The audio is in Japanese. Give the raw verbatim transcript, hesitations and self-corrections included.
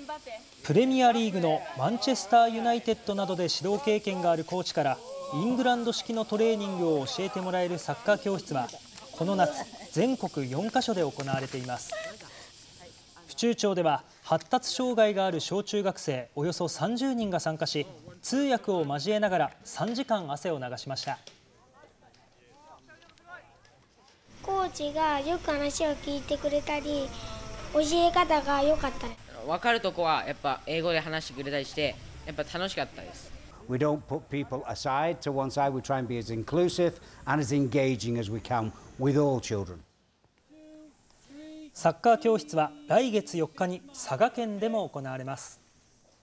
プレミアリーグのマンチェスターユナイテッドなどで指導経験があるコーチからイングランド式のトレーニングを教えてもらえるサッカー教室はこの夏全国よんカ所で行われています。府中町では発達障害がある小中学生およそさんじゅうにんが参加し、通訳を交えながらさんじかん汗を流しました。 コーチがよく話を聞いてくれたり、教え方が良かった。 分かるとこはやっぱ英語で話してくれたりしてやっぱ楽しかったです。 We don't put people aside to one side. We try and be as inclusive and as engaging as we can with all children. サッカー教室は来月よっかに佐賀県でも行われます。